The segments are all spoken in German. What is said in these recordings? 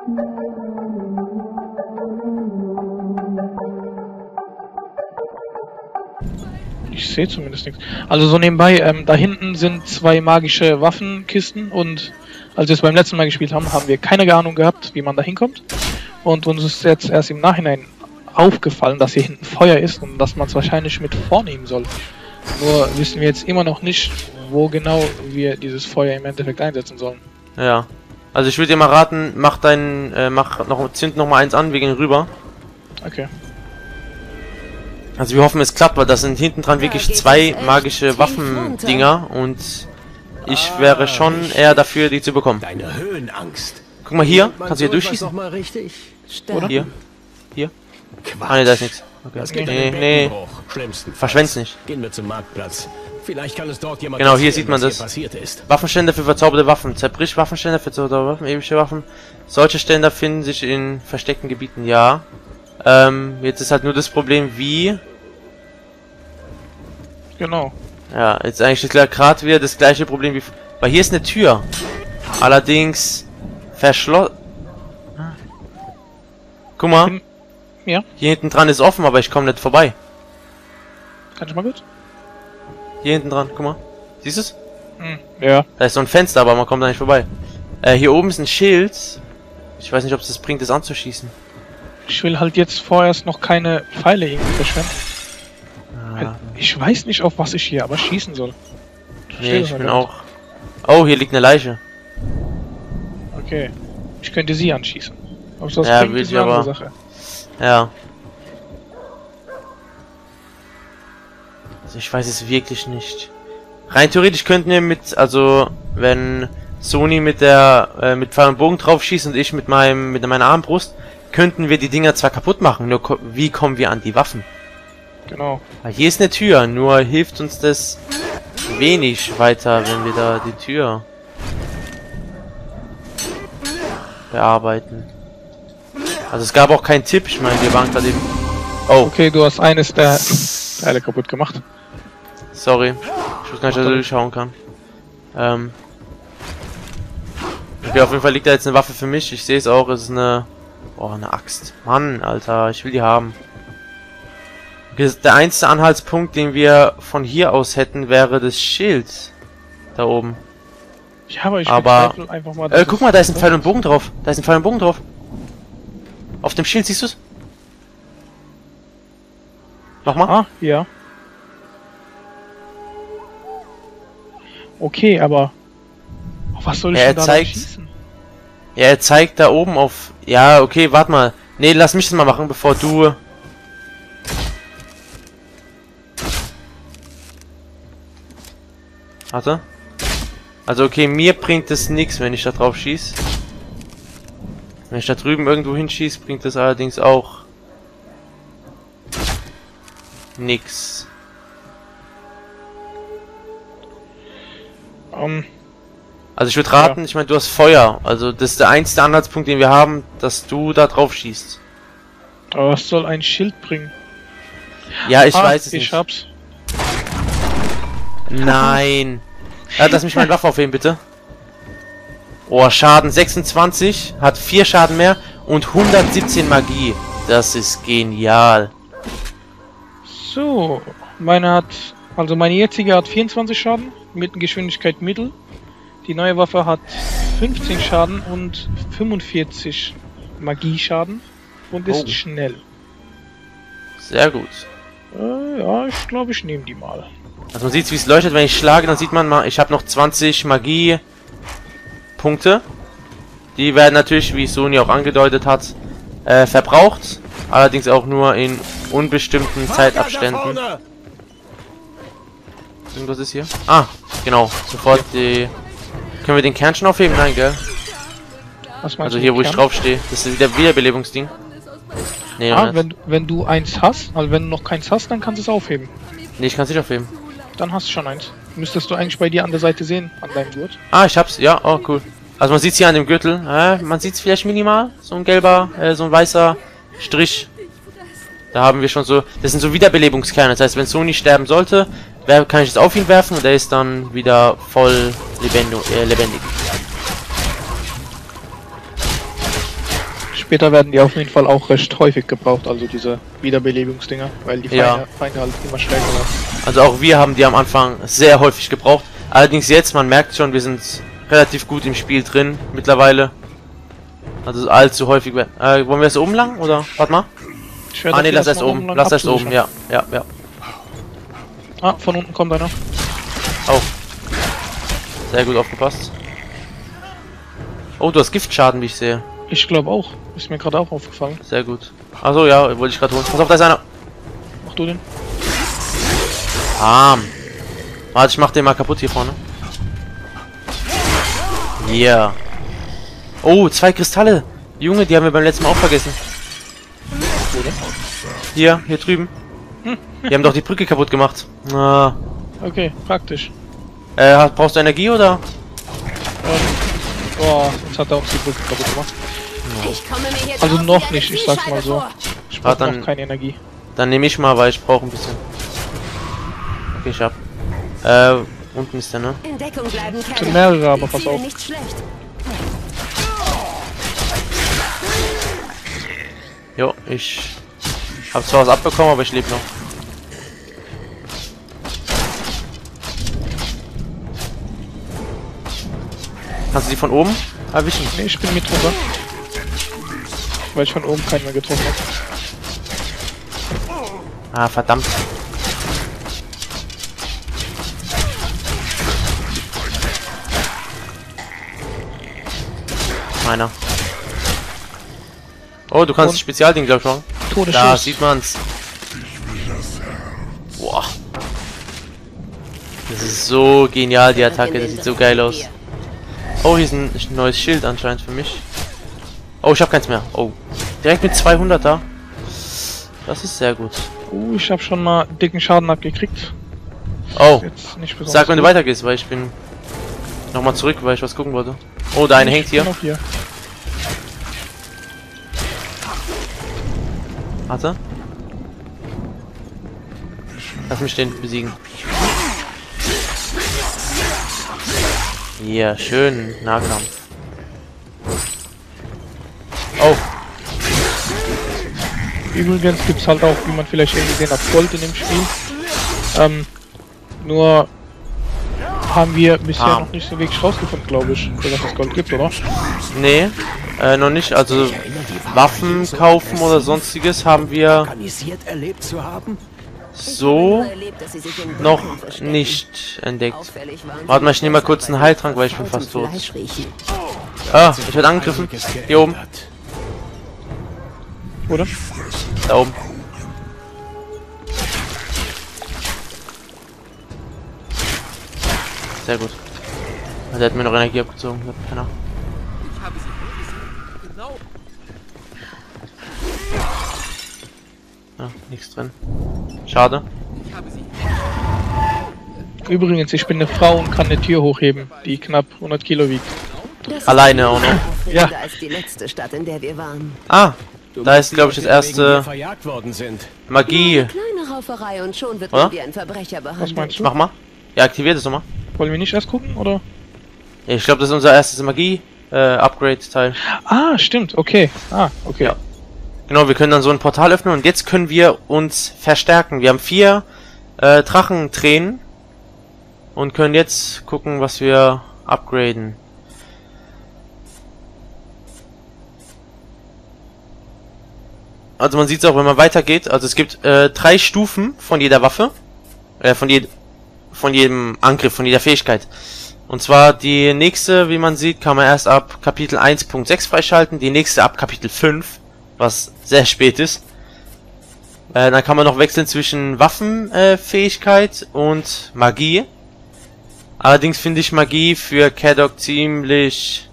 Ich sehe zumindest nichts. Also so nebenbei, da hinten sind 2 magische Waffenkisten und als wir es beim letzten Mal gespielt haben, haben wir keine Ahnung gehabt, wie man da hinkommt. Und uns ist jetzt erst im Nachhinein aufgefallen, dass hier hinten Feuer ist und dass man es wahrscheinlich mit vornehmen soll. Nur wissen wir jetzt immer noch nicht, wo genau wir dieses Feuer im Endeffekt einsetzen sollen. Ja. Also ich würde dir mal raten, zünd noch mal eins an, wir gehen rüber. Okay. Also wir hoffen, es klappt, weil das sind hinten dran wirklich 2 magische Waffendinger und ich wäre schon eher dafür, die zu bekommen. Deine Höhenangst. Guck mal hier, kannst du hier durchschießen? Noch mal richtig. Oder? Hier. Hier. Quatsch. Ah ne, da ist nichts. Okay. Das geht Nee. Schlimmstenfalls. Verschwend's nicht. Gehen wir zum Marktplatz. Vielleicht kann es dort jemand Genau, hier erzählen, sieht man was das. hier passiert ist. Waffenstände für verzauberte Waffen. Zerbrich Waffenstände für verzauberte Waffen, epische Waffen. Solche Ständer finden sich in versteckten Gebieten, ja. Jetzt ist halt nur das Problem, wie... Genau. Ja, jetzt eigentlich gerade wieder das gleiche Problem wie... Weil hier ist eine Tür. Allerdings... verschlossen... Guck mal. Ja. Hier hinten dran ist offen, aber ich komme nicht vorbei. Kannst du mal gut? Hier hinten dran, guck mal. Siehst du es? Ja. Da ist so ein Fenster, aber man kommt da nicht vorbei. Hier oben ist ein Schild. Ich weiß nicht, ob es das bringt, das anzuschießen. Ich will halt jetzt vorerst noch keine Pfeile irgendwie verschwenden. Ah. Ich weiß nicht, auf was ich hier aber schießen soll. Nee, ich bin auch... Oh, hier liegt eine Leiche. Okay. Ich könnte sie anschießen. Ob das Ja, bringt, will ist ich eine andere aber... Sache. Ja. Also ich weiß es wirklich nicht. Rein theoretisch könnten wir also wenn Sony mit mit Pfeil und Bogen drauf schießt und ich mit meiner Armbrust, könnten wir die Dinger zwar kaputt machen, nur wie kommen wir an die Waffen? Genau. Weil hier ist eine Tür, nur hilft uns das wenig weiter, wenn wir da die Tür bearbeiten. Also es gab auch keinen Tipp, ich meine, wir waren gerade eben... Oh. Okay, du hast eines der Teile kaputt gemacht. Sorry. Ich wusste gar nicht, dass er durchschauen kann. Okay, auf jeden Fall liegt da jetzt eine Waffe für mich. Ich sehe es auch, es ist eine... Oh, eine Axt. Mann, Alter, ich will die haben. Okay, der einzige Anhaltspunkt, den wir von hier aus hätten, wäre das Schild. Da oben. Ja, aber ich bezweifle einfach mal... guck mal, da ist ein Pfeil und Bogen drauf. Da ist ein Pfeil und Bogen drauf. Auf dem Schild, siehst du es? Nochmal? Ah, ja. Okay, aber... Auf was soll ich denn da schießen? Ja, er zeigt da oben auf... Ja, okay, warte mal. Nee, lass mich das mal machen, bevor du... Warte. Also okay, mir bringt es nichts, wenn ich da drauf schieße. Wenn ich da drüben irgendwo hinschieße, bringt das allerdings auch nix. Also ich würde raten, ich meine, du hast Feuer. Also das ist der einzige Anhaltspunkt, den wir haben, dass du da drauf schießt. Aber was soll ein Schild bringen? Ja, ich weiß es nicht. Ich hab's. Nein. Lass mich meine Waffe aufheben, bitte. Oh, Schaden 26, hat 4 Schaden mehr und 117 Magie. Das ist genial. So, meine jetzige hat 24 Schaden, mit Geschwindigkeit Mittel. Die neue Waffe hat 15 Schaden und 45 Magieschaden und ist schnell. Sehr gut. Ja, ich glaube, ich nehme die mal. Also man sieht, wie es leuchtet, wenn ich schlage, dann sieht man mal, ich habe noch 20 Magie-Punkte. Die werden natürlich, wie Sony auch angedeutet hat, verbraucht. Allerdings auch nur in unbestimmten Zeitabständen. Irgendwas ist hier? Ah, genau. Sofort die... Können wir den Kern schon aufheben? Nein, gell? Also hier, wo ich drauf stehe. Das ist wieder Wiederbelebungsding. Nee, wenn du eins hast, also wenn du noch keins hast, dann kannst du es aufheben. Nee, ich kann es nicht aufheben. Dann hast du schon eins. Müsstest du eigentlich bei dir an der Seite sehen, an deinem Gurt. Ah, ich hab's. Ja, oh, cool. Also man sieht es hier an dem Gürtel. Man sieht es vielleicht minimal. So ein gelber, so ein weißer Strich. Da haben wir schon so... Das sind so Wiederbelebungskerne. Das heißt, wenn Sony sterben sollte, kann ich es auf ihn werfen und er ist dann wieder voll lebendig. Später werden die auf jeden Fall auch recht häufig gebraucht, also diese Wiederbelebungsdinger, weil die Feinde halt immer stärker werden. Also auch wir haben die am Anfang sehr häufig gebraucht. Allerdings jetzt, man merkt schon, wir sind relativ gut im Spiel drin mittlerweile. Also allzu häufig. Wollen wir es oben lang oder? Warte mal. Ah ne, lass erst oben. Lass erst oben, ja. Ah, von unten kommt einer. Oh. Sehr gut aufgepasst. Oh, du hast Giftschaden, wie ich sehe. Ich glaube auch. Ist mir gerade auch aufgefallen. Sehr gut. Achso, ja, wollte ich gerade holen. Pass auf, da ist einer. Mach du den. Warte, ich mach den mal kaputt hier vorne. Yeah. Oh, 2 Kristalle. Junge, die haben wir beim letzten Mal auch vergessen. Hier drüben. Die haben doch die Brücke kaputt gemacht. Ah. Okay, praktisch. Brauchst du Energie oder? Oh, jetzt hat er uns die Brücke kaputt gemacht. Also noch nicht, ich sag's mal so. Ich brauche noch keine Energie. Dann nehme ich mal, weil ich brauche ein bisschen. Okay, ich hab. Unten ist der, ne? Es sind mehrere, aber pass auf. Jo, ich hab zwar was abbekommen, aber ich lebe noch. Kannst du die von oben erwischen? Ne, ich bin mit drunter. Weil ich von oben keinen mehr getroffen habe. Ah, verdammt. Meiner. Oh, du kannst das Spezialding, glaub ich, schon. Da sieht man's. Boah. Das ist so genial, die Attacke. Das sieht so geil aus. Oh, hier ist ein neues Schild anscheinend für mich. Oh, ich habe keins mehr. Oh. Direkt mit 200er. Das ist sehr gut. Ich habe schon mal dicken Schaden abgekriegt. Oh. Jetzt nicht sag, wenn du weitergehst, weil ich bin nochmal zurück, weil ich was gucken wollte. Oh, der eine hängt hier. Warte. Lass mich den besiegen. Ja, schön. Nahkampf. Oh. Übrigens gibt es halt auch, wie man vielleicht schon gesehen hat, Gold in dem Spiel. Nur haben wir bisher noch nicht so wirklich rausgefunden, glaube ich, dass es Gold gibt, oder? Nee, noch nicht. Also Waffen kaufen oder sonstiges haben wir so noch nicht entdeckt. Warte mal, ich nehme mal kurz einen Heiltrank, weil ich bin fast tot. Ah, ich werde angegriffen. Hier oben. Oder? Da oben. Sehr gut. Der hat mir noch Energie abgezogen. Keiner. Ja, nichts drin. Schade. Übrigens, ich bin eine Frau und kann eine Tür hochheben, die knapp 100 Kilo wiegt. Alleine auch noch. Ja. Ist die letzte Stadt, in der wir waren. Ah, da ist, glaube ich, das erste Magie. Kleine Rauferei und schon wird oder? man wie ein Verbrecher behandelt. Was meinst du? Mach mal. Ja, aktiviert es nochmal. Wollen wir nicht erst gucken, oder? Ja, ich glaube, das ist unser erstes Magie-Upgrade-Teil. Ah, stimmt, okay. Ah, okay. Ja. Genau, wir können dann so ein Portal öffnen und jetzt können wir uns verstärken. Wir haben 4 Drachentränen und können jetzt gucken, was wir upgraden. Also man sieht es auch, wenn man weitergeht. Also es gibt 3 Stufen von jeder Waffe. Von jedem Angriff, von jeder Fähigkeit. Und zwar die nächste, wie man sieht, kann man erst ab Kapitel 1.6 freischalten. Die nächste ab Kapitel 5, was sehr spät ist. Dann kann man noch wechseln zwischen Waffenfähigkeit und Magie. Allerdings finde ich Magie für Caddock ziemlich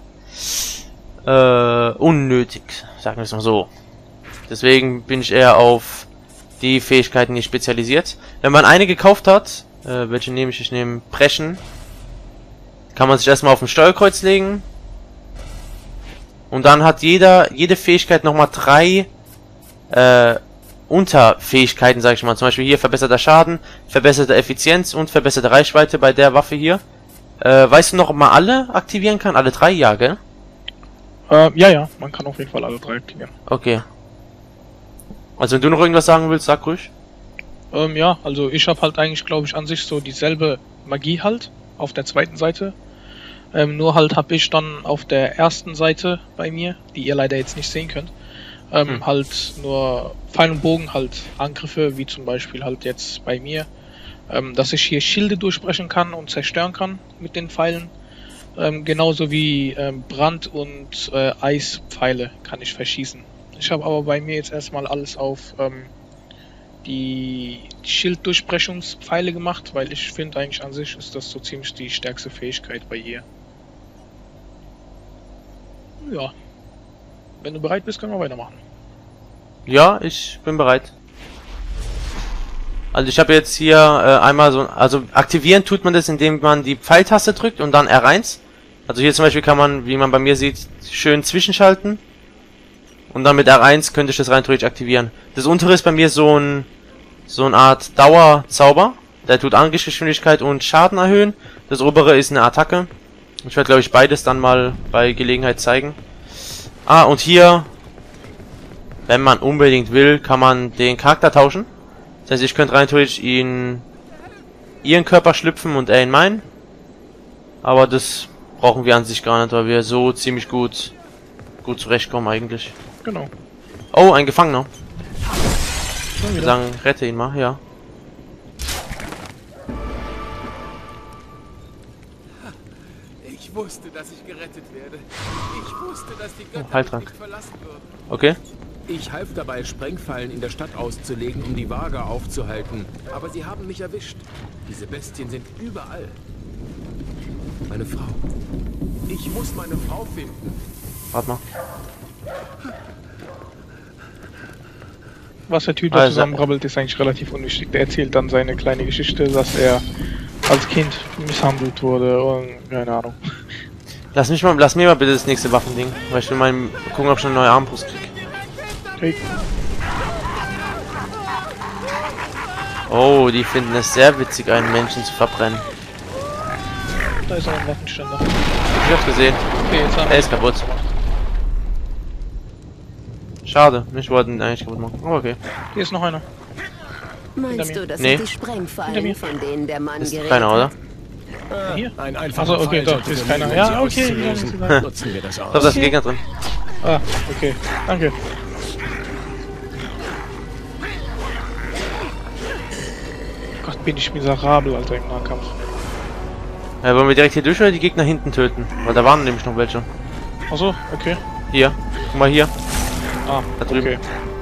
unnötig, sagen wir es mal so. Deswegen bin ich eher auf die Fähigkeiten hier spezialisiert. Wenn man eine gekauft hat, welche nehme ich? Ich nehme Brechen. Kann man sich erstmal auf ein Steuerkreuz legen. Und dann hat jede Fähigkeit nochmal 3 Unterfähigkeiten, sage ich mal. Zum Beispiel hier verbesserter Schaden, verbesserte Effizienz und verbesserte Reichweite bei der Waffe hier. Weißt du noch, ob man alle aktivieren kann? Alle 3, ja, gell? Ja, man kann auf jeden Fall alle 3 aktivieren. Okay. Also wenn du noch irgendwas sagen willst, sag ruhig. Ja, also ich habe halt eigentlich, glaube ich, an sich so dieselbe Magie halt auf der zweiten Seite. Nur halt habe ich dann auf der ersten Seite bei mir, die ihr leider jetzt nicht sehen könnt, halt nur Pfeil und Bogen halt Angriffe, wie zum Beispiel halt jetzt bei mir, dass ich hier Schilde durchbrechen kann und zerstören kann mit den Pfeilen. Genauso wie Brand- und Eispfeile kann ich verschießen. Ich habe aber bei mir jetzt erstmal alles auf die Schilddurchbrechungspfeile gemacht, weil ich finde eigentlich an sich ist das so ziemlich die stärkste Fähigkeit bei ihr. Ja. Wenn du bereit bist, können wir weitermachen. Ja, ich bin bereit. Also ich habe jetzt hier einmal so, also aktivieren tut man das, indem man die Pfeiltaste drückt und dann R1. Also hier zum Beispiel kann man, wie man bei mir sieht, schön zwischenschalten. Und dann mit R1 könnte ich das rein theoretisch aktivieren. Das untere ist bei mir so eine Art Dauerzauber. Der tut Angriffsgeschwindigkeit und Schaden erhöhen. Das obere ist eine Attacke. Ich werde, glaube ich, beides dann mal bei Gelegenheit zeigen. Ah, und hier, wenn man unbedingt will, kann man den Charakter tauschen. Das heißt, ich könnte rein theoretisch in ihren Körper schlüpfen und er in meinen. Aber das brauchen wir an sich gar nicht, weil wir so ziemlich gut zurechtkommen eigentlich. Genau. Oh, ein Gefangener. Schon Wir wieder. sagen, rette ihn mal, ja. Ich wusste, dass ich gerettet werde. Ich wusste, dass die Götter mich Heiltrank. nicht verlassen würden. Okay. Ich half dabei, Sprengfallen in der Stadt auszulegen, um die Waage aufzuhalten. Aber sie haben mich erwischt. Diese Bestien sind überall. Meine Frau. Ich muss meine Frau finden. Warte mal. Was der Typ da Also- zusammenbrabbelt, ist eigentlich relativ unwichtig. Der erzählt dann seine kleine Geschichte, dass er als Kind misshandelt wurde und keine Ahnung. Lass mir mal bitte das nächste Waffending, weil ich will mal gucken, ob ich eine neue Armbrust krieg. Okay. Oh, die finden es sehr witzig, einen Menschen zu verbrennen. Da ist auch ein Waffenständer. Ich hab's gesehen. Okay, jetzt haben Er ist kaputt. Schade, ich wollte ihn eigentlich kaputt machen. Oh, okay. Hier ist noch einer. Meinst mir. du, das Nee. sind die Hinter mir. Sprengfallen, von denen der Mann Das ist geredet keiner, oder? hat? Hier? Ein einfacher Achso, okay, Pfeil doch, sollte ist genügen, keiner. um Ja, sie okay, auszulösen. ja, ist egal. Nutzen wir das Ich glaube, da ist aus. ein Gegner drin. Ah, okay. Danke. Gott, bin ich miserabel, Alter, im Nahkampf. Ja, wollen wir direkt hier durch oder die Gegner hinten töten? Weil da waren nämlich noch welche. Achso, okay. Hier. Guck mal hier. Ah, Da drüben. okay.